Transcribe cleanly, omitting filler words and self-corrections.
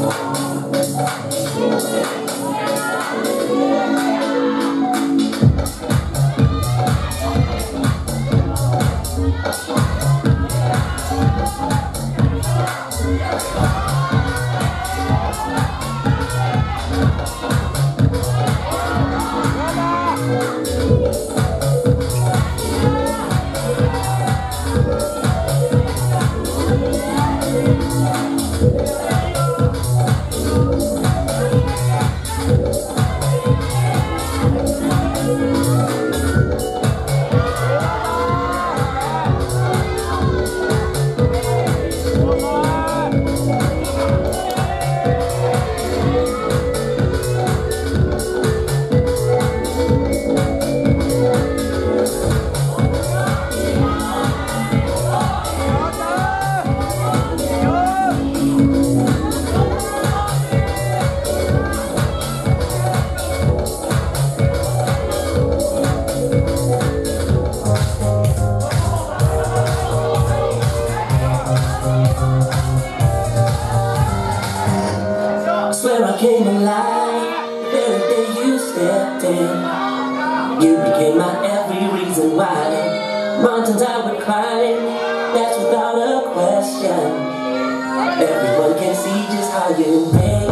Swear I came alive the very day you stepped in. You became my every reason why. Mountains I would climb, that's without a question. Everyone can see just how you make